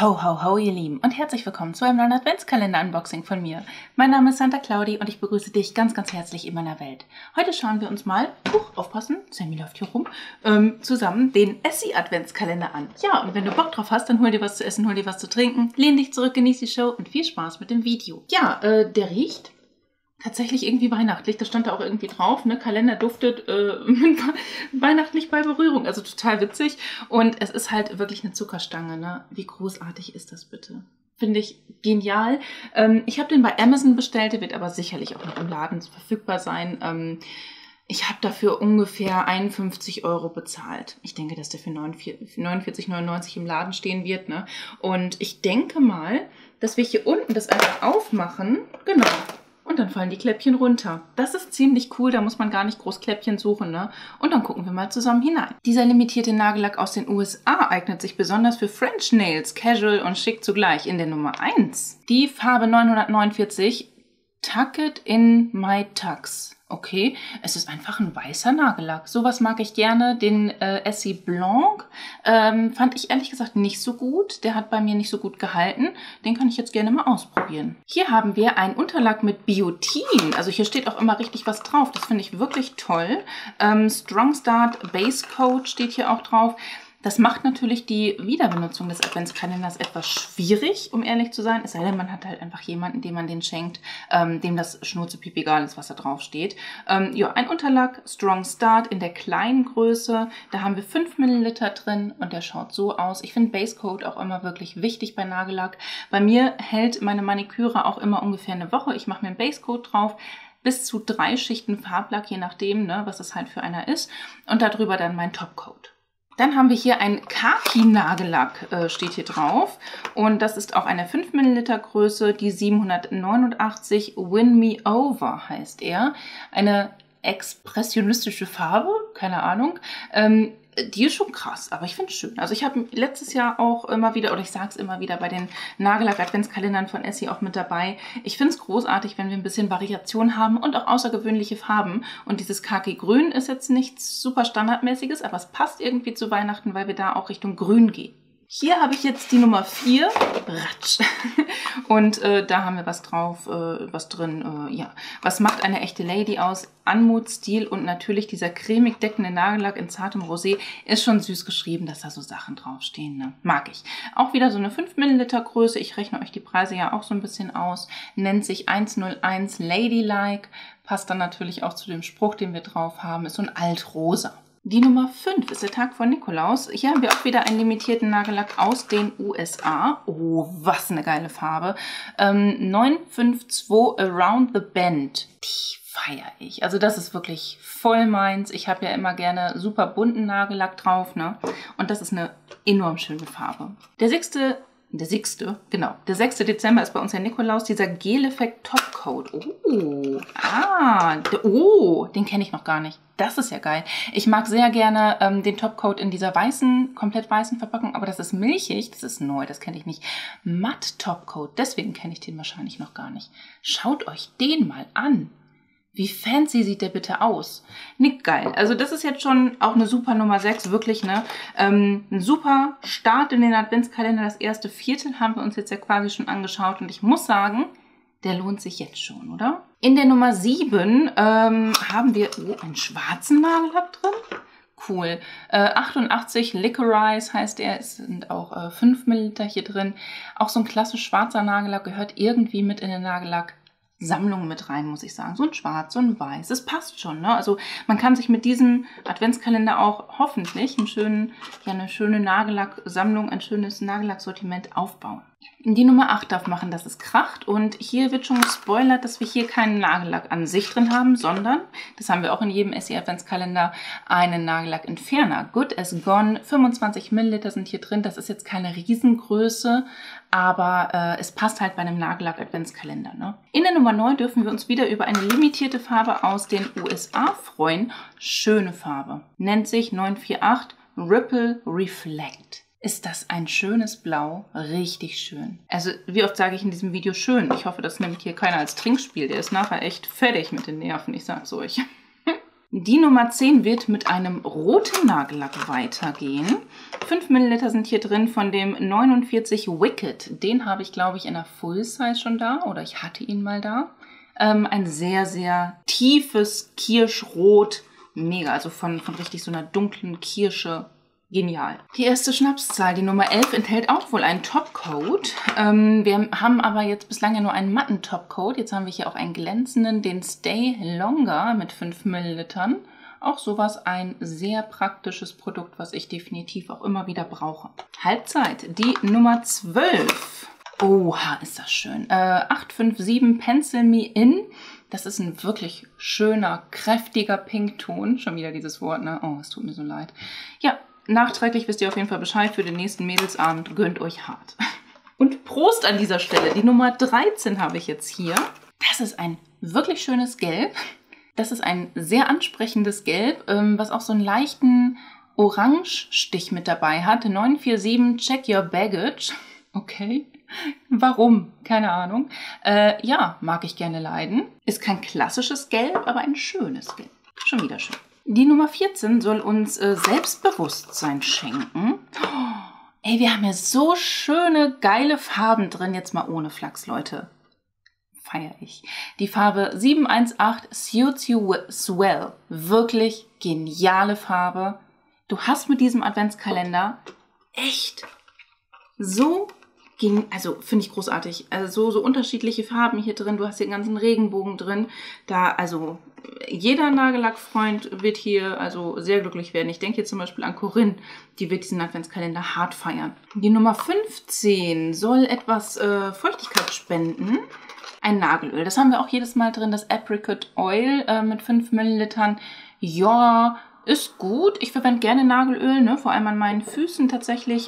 Ho, ho, ho, ihr Lieben und herzlich willkommen zu einem neuen Adventskalender-Unboxing von mir. Mein Name ist Santa Claudi und ich begrüße dich ganz, ganz herzlich in meiner Welt. Heute schauen wir uns mal, aufpassen, Sammy läuft hier rum, zusammen den Essie-Adventskalender an. Ja, und wenn du Bock drauf hast, dann hol dir was zu essen, hol dir was zu trinken, lehn dich zurück, genieß die Show und viel Spaß mit dem Video. Ja, der riecht tatsächlich irgendwie weihnachtlich, das stand da auch irgendwie drauf, ne? Kalender duftet weihnachtlich bei Berührung, also total witzig. Und es ist halt wirklich eine Zuckerstange, ne? Wie großartig ist das bitte? Finde ich genial. Ich habe den bei Amazon bestellt, der wird aber sicherlich auch noch im Laden verfügbar sein. Ich habe dafür ungefähr 51 € bezahlt. Ich denke, dass der für 49,99 im Laden stehen wird, ne? Und ich denke mal, dass wir hier unten das einfach aufmachen, genau. Und dann fallen die Kläppchen runter. Das ist ziemlich cool, da muss man gar nicht groß Kläppchen suchen, ne? Und dann gucken wir mal zusammen hinein. Dieser limitierte Nagellack aus den USA eignet sich besonders für French Nails, casual und schick zugleich. In der Nummer 1. Die Farbe 949, Tuck It in My Tux. Okay, es ist einfach ein weißer Nagellack. Sowas mag ich gerne. Den Essie Blanc fand ich ehrlich gesagt nicht so gut. Der hat bei mir nicht so gut gehalten. Den kann ich jetzt gerne mal ausprobieren. Hier haben wir einen Unterlack mit Biotin. Also hier steht auch immer richtig was drauf. Das finde ich wirklich toll. Strong Start Base Coat steht hier auch drauf. Das macht natürlich die Wiederbenutzung des Adventskalenders etwas schwierig, um ehrlich zu sein. Es sei denn, man hat halt einfach jemanden, dem man den schenkt, dem das Schnurzepiep egal ist, was da drauf steht. Ja, ein Unterlack, Strong Start in der kleinen Größe. Da haben wir 5 ml drin und der schaut so aus. Ich finde Base Coat auch immer wirklich wichtig bei Nagellack. Bei mir hält meine Maniküre auch immer ungefähr eine Woche. Ich mache mir einen Base Coat drauf. Bis zu 3 Schichten Farblack, je nachdem, ne, was es halt für einer ist. Und darüber dann mein Topcoat. Dann haben wir hier ein Khaki-Nagellack, steht hier drauf. Und das ist auch eine 5 ml Größe, die 789 Win Me Over heißt er. Eine expressionistische Farbe, keine Ahnung. Die ist schon krass, aber ich finde es schön. Also ich habe letztes Jahr auch immer wieder, oder ich sage es immer wieder, bei den Nagellack-Adventskalendern von Essie auch mit dabei. Ich finde es großartig, wenn wir ein bisschen Variation haben und auch außergewöhnliche Farben. Und dieses Khaki-Grün ist jetzt nichts super Standardmäßiges, aber es passt irgendwie zu Weihnachten, weil wir da auch Richtung Grün gehen. Hier habe ich jetzt die Nummer 4, Ratsch. Und da haben wir was drauf, was drin, ja. Was macht eine echte Lady aus? Anmut, Stil und natürlich dieser cremig deckende Nagellack in zartem Rosé ist schon süß geschrieben, dass da so Sachen draufstehen, ne? Mag ich. Auch wieder so eine 5 ml Größe, ich rechne euch die Preise ja auch so ein bisschen aus, nennt sich 101 Ladylike, passt dann natürlich auch zu dem Spruch, den wir drauf haben, ist so ein Altrosa. Die Nummer 5 ist der Tag von Nikolaus. Hier haben wir auch wieder einen limitierten Nagellack aus den USA. Oh, was eine geile Farbe. 952 Around the Bend. Die feiere ich. Also das ist wirklich voll meins. Ich habe ja immer gerne super bunten Nagellack drauf, ne? Und das ist eine enorm schöne Farbe. Der 6. Dezember ist bei uns der Nikolaus, dieser Gel-Effekt Topcoat. Den kenne ich noch gar nicht. Das ist ja geil. Ich mag sehr gerne den Topcoat in dieser weißen, komplett weißen Verpackung, aber das ist milchig, das ist neu, das kenne ich nicht. Matt Topcoat, deswegen kenne ich den wahrscheinlich noch gar nicht. Schaut euch den mal an. Wie fancy sieht der bitte aus? Nicht geil. Also das ist jetzt schon auch eine super Nummer 6, wirklich, ne? Ein super Start in den Adventskalender. Das erste Viertel haben wir uns jetzt ja quasi schon angeschaut. Und ich muss sagen, der lohnt sich jetzt schon, oder? In der Nummer 7 haben wir einen schwarzen Nagellack drin. Cool. 88 Licorice heißt er. Es sind auch 5 ml hier drin. Auch so ein klassisch schwarzer Nagellack gehört irgendwie mit in den Nagellack Sammlung mit rein, muss ich sagen. So ein Schwarz, so ein Weiß. Das passt schon, ne? Also man kann sich mit diesem Adventskalender auch hoffentlich eine schöne Nagellack-Sammlung, ein schönes Nagellack-Sortiment aufbauen. Die Nummer 8 darf machen, dass es kracht. Und hier wird schon gespoilert, dass wir hier keinen Nagellack an sich drin haben, sondern, das haben wir auch in jedem Essie Adventskalender, einen Nagellack-Entferner. Good as Gone. 25 ml sind hier drin. Das ist jetzt keine Riesengröße, aber es passt halt bei einem Nagellack-Adventskalender, ne? In der Nummer 9 dürfen wir uns wieder über eine limitierte Farbe aus den USA freuen. Schöne Farbe. Nennt sich 948 Ripple Reflect. Ist das ein schönes Blau? Richtig schön. Also wie oft sage ich in diesem Video schön? Ich hoffe, das nimmt hier keiner als Trinkspiel. Der ist nachher echt fertig mit den Nerven, ich sag's euch. Die Nummer 10 wird mit einem roten Nagellack weitergehen. 5 Milliliter sind hier drin von dem 49 Wicked. Den habe ich, glaube ich, in der Full Size schon da oder ich hatte ihn mal da. Ein sehr, sehr tiefes Kirschrot. Mega, also von richtig so einer dunklen Kirsche. Genial. Die erste Schnapszahl, die Nummer 11, enthält auch wohl einen Topcoat. Wir haben aber jetzt bislang ja nur einen matten Topcoat. Jetzt haben wir hier auch einen glänzenden, den Stay Longer mit 5 Millilitern. Auch sowas, ein sehr praktisches Produkt, was ich definitiv auch immer wieder brauche. Halbzeit, die Nummer 12. Oha, ist das schön. 857 Pencil Me In. Das ist ein wirklich schöner, kräftiger Pinkton. Schon wieder dieses Wort, ne? Oh, es tut mir so leid. Ja, nachträglich wisst ihr auf jeden Fall Bescheid für den nächsten Mädelsabend. Gönnt euch hart. Und Prost an dieser Stelle. Die Nummer 13 habe ich jetzt hier. Das ist ein wirklich schönes Gelb. Das ist ein sehr ansprechendes Gelb, was auch so einen leichten Orange-Stich mit dabei hat. 947 Check Your Baggage. Okay. Warum? Keine Ahnung. Ja, mag ich gerne leiden. Ist kein klassisches Gelb, aber ein schönes Gelb. Schon wieder schön. Die Nummer 14 soll uns Selbstbewusstsein schenken. Oh, ey, wir haben ja so schöne, geile Farben drin. Jetzt mal ohne Flachs, Leute. Feier ich. Die Farbe 718 Suits You Swell. Wirklich geniale Farbe. Du hast mit diesem Adventskalender echt so, also finde ich großartig. Also so unterschiedliche Farben hier drin. Du hast hier den ganzen Regenbogen drin. Da, also jeder Nagellackfreund wird hier also sehr glücklich werden. Ich denke hier zum Beispiel an Corinne, die wird diesen Adventskalender hart feiern. Die Nummer 15 soll etwas Feuchtigkeit spenden. Ein Nagelöl. Das haben wir auch jedes Mal drin, das Apricot Oil mit 5 Millilitern. Ja, ist gut. Ich verwende gerne Nagelöl, ne? Vor allem an meinen Füßen tatsächlich.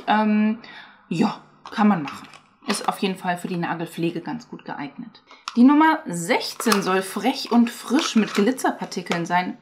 Ja, kann man machen. Ist auf jeden Fall für die Nagelpflege ganz gut geeignet. Die Nummer 16 soll frech und frisch mit Glitzerpartikeln sein.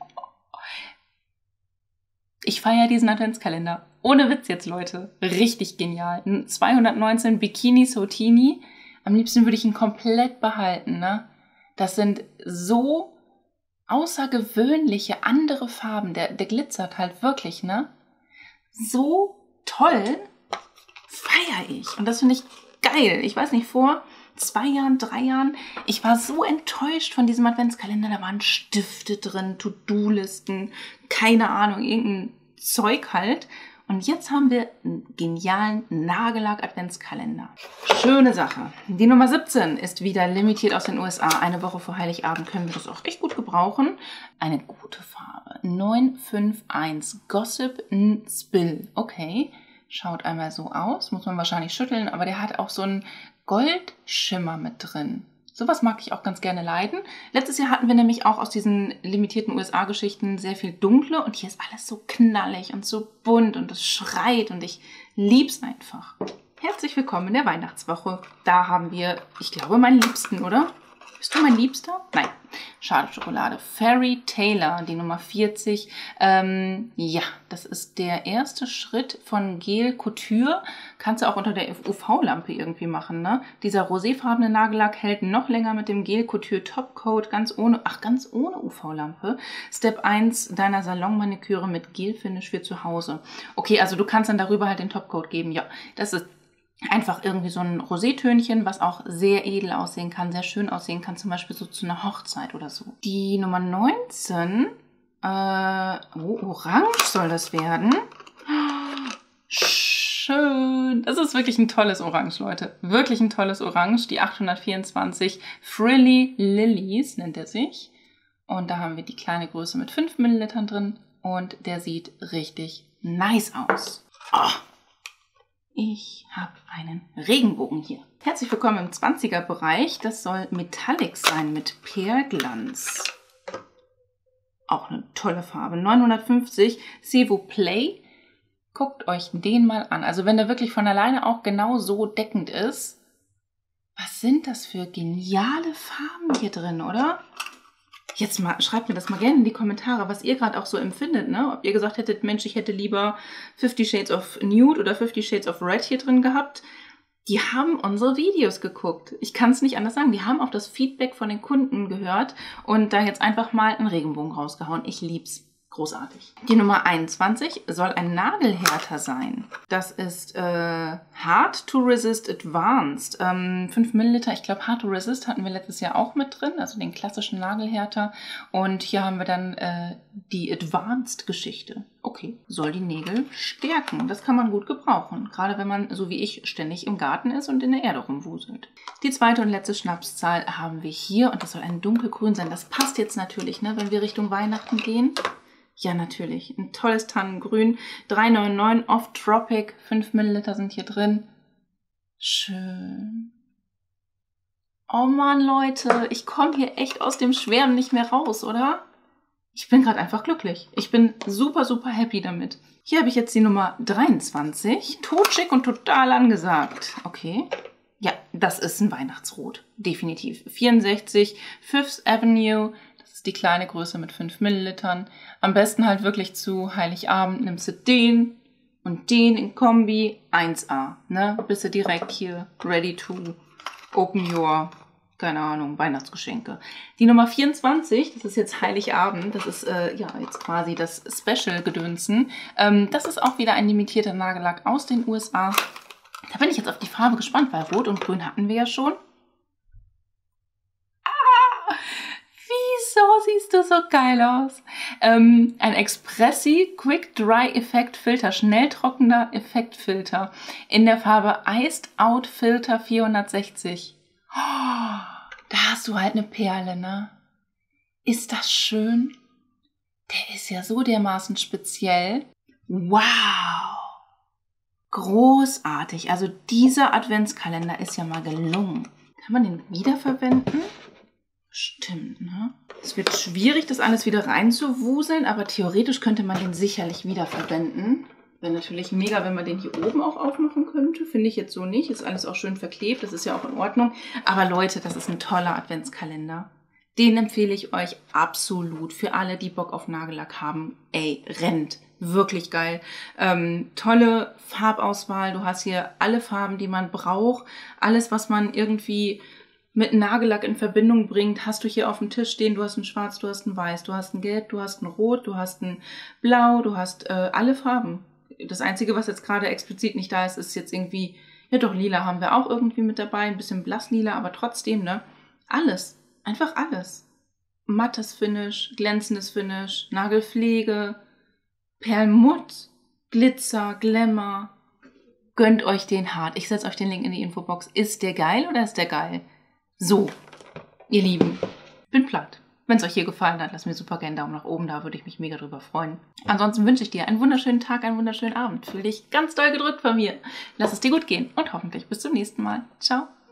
Ich feiere diesen Adventskalender. Ohne Witz jetzt, Leute. Richtig genial. 219 Bikini Sotini. Am liebsten würde ich ihn komplett behalten, ne? Das sind so außergewöhnliche andere Farben. Der glitzert halt wirklich, ne? So toll. Feiere ich. Und das finde ich geil. Ich weiß nicht, vor 2 Jahren, 3 Jahren, ich war so enttäuscht von diesem Adventskalender. Da waren Stifte drin, To-Do-Listen, keine Ahnung, irgendein Zeug halt. Und jetzt haben wir einen genialen Nagellack-Adventskalender. Schöne Sache. Die Nummer 17 ist wieder limitiert aus den USA. Eine Woche vor Heiligabend können wir das auch echt gut gebrauchen. Eine gute Farbe. 951 Gossip Spill. Okay. Schaut einmal so aus, muss man wahrscheinlich schütteln, aber der hat auch so einen Goldschimmer mit drin. Sowas mag ich auch ganz gerne leiden. Letztes Jahr hatten wir nämlich auch aus diesen limitierten USA-Geschichten sehr viel dunkle und hier ist alles so knallig und so bunt und es schreit und ich lieb's einfach. Herzlich willkommen in der Weihnachtswoche. Da haben wir, ich glaube, meinen Liebsten, oder? Bist du mein Liebster? Nein. Schade Schokolade. Fairy Taylor, die Nummer 40. Ja, das ist der erste Schritt von Gel Couture. Kannst du auch unter der UV-Lampe irgendwie machen, ne? Dieser roséfarbene Nagellack hält noch länger mit dem Gel Couture Topcoat ganz ohne UV-Lampe. Step 1 deiner Salon-Maniküre mit Gel-Finish für zu Hause. Okay, also du kannst dann darüber halt den Topcoat geben. Ja, das ist einfach irgendwie so ein Rosétönchen, was auch sehr edel aussehen kann, sehr schön aussehen kann, zum Beispiel so zu einer Hochzeit oder so. Die Nummer 19, orange soll das werden. Schön. Das ist wirklich ein tolles Orange, Leute. Wirklich ein tolles Orange. Die 824 Frilly Lilies nennt er sich. Und da haben wir die kleine Größe mit 5 Millilitern drin. Und der sieht richtig nice aus. Oh. Ich habe einen Regenbogen hier. Herzlich willkommen im 20er-Bereich. Das soll Metallic sein mit Perlglanz. Auch eine tolle Farbe. 950 Sevo Play. Guckt euch den mal an. Also wenn der wirklich von alleine auch genau so deckend ist. Was sind das für geniale Farben hier drin, oder? Jetzt mal, schreibt mir das mal gerne in die Kommentare, was ihr gerade auch so empfindet, ne? Ob ihr gesagt hättet, Mensch, ich hätte lieber 50 Shades of Nude oder 50 Shades of Red hier drin gehabt. Die haben unsere Videos geguckt. Ich kann es nicht anders sagen. Die haben auf das Feedback von den Kunden gehört und da jetzt einfach mal einen Regenbogen rausgehauen. Ich lieb's. Großartig. Die Nummer 21 soll ein Nagelhärter sein. Das ist Hard to Resist Advanced. 5 Milliliter, ich glaube Hard to Resist hatten wir letztes Jahr auch mit drin, also den klassischen Nagelhärter. Und hier haben wir dann die Advanced-Geschichte. Okay, soll die Nägel stärken. Das kann man gut gebrauchen, gerade wenn man, so wie ich, ständig im Garten ist und in der Erde rumwuselt. Die zweite und letzte Schnapszahl haben wir hier und das soll ein dunkelgrün sein. Das passt jetzt natürlich, ne, wenn wir Richtung Weihnachten gehen. Ja, natürlich. Ein tolles Tannengrün. 3,99 Off-Tropic. 5 Milliliter sind hier drin. Schön. Oh Mann, Leute. Ich komme hier echt aus dem Schwärmen nicht mehr raus, oder? Ich bin gerade einfach glücklich. Ich bin super, super happy damit. Hier habe ich jetzt die Nummer 23. Totschick und total angesagt. Okay. Ja, das ist ein Weihnachtsrot. Definitiv. 64 Fifth Avenue. Die kleine Größe mit 5 Millilitern. Am besten halt wirklich zu Heiligabend nimmst du den und den in Kombi 1A. Ne? Bist du direkt hier ready to open your, keine Ahnung, Weihnachtsgeschenke. Die Nummer 24, das ist jetzt Heiligabend, das ist ja jetzt quasi das Special-Gedönsen. Das ist auch wieder ein limitierter Nagellack aus den USA. Da bin ich jetzt auf die Farbe gespannt, weil Rot und Grün hatten wir ja schon. Wieso siehst du so geil aus? Ein Expressi Quick Dry Effekt Filter, schnelltrockender Effektfilter in der Farbe Iced Out Filter 460. Oh, da hast du halt eine Perle, ne? Ist das schön? Der ist ja so dermaßen speziell. Wow! Großartig. Also dieser Adventskalender ist ja mal gelungen. Kann man den wiederverwenden? Stimmt, ne? Es wird schwierig, das alles wieder reinzuwuseln, aber theoretisch könnte man den sicherlich wiederverwenden. Wäre natürlich mega, wenn man den hier oben auch aufmachen könnte. Finde ich jetzt so nicht. Ist alles auch schön verklebt, das ist ja auch in Ordnung. Aber Leute, das ist ein toller Adventskalender. Den empfehle ich euch absolut. Für alle, die Bock auf Nagellack haben. Ey, rennt. Wirklich geil. Tolle Farbauswahl. Du hast hier alle Farben, die man braucht. Alles, was man irgendwie mit Nagellack in Verbindung bringt, hast du hier auf dem Tisch stehen. Du hast ein Schwarz, du hast ein Weiß, du hast ein Gelb, du hast ein Rot, du hast ein Blau, du hast alle Farben. Das Einzige, was jetzt gerade explizit nicht da ist, ist jetzt irgendwie, ja doch, Lila haben wir auch irgendwie mit dabei, ein bisschen Blasslila, aber trotzdem, ne? Alles. Einfach alles. Mattes Finish, glänzendes Finish, Nagelpflege, Perlmutt, Glitzer, Glamour. Gönnt euch den hart. Ich setze euch den Link in die Infobox. Ist der geil oder ist der geil? So, ihr Lieben, bin platt. Wenn es euch hier gefallen hat, lasst mir super gerne einen Daumen nach oben da, würde ich mich mega drüber freuen. Ansonsten wünsche ich dir einen wunderschönen Tag, einen wunderschönen Abend. Fühl dich ganz doll gedrückt von mir. Lass es dir gut gehen und hoffentlich bis zum nächsten Mal. Ciao.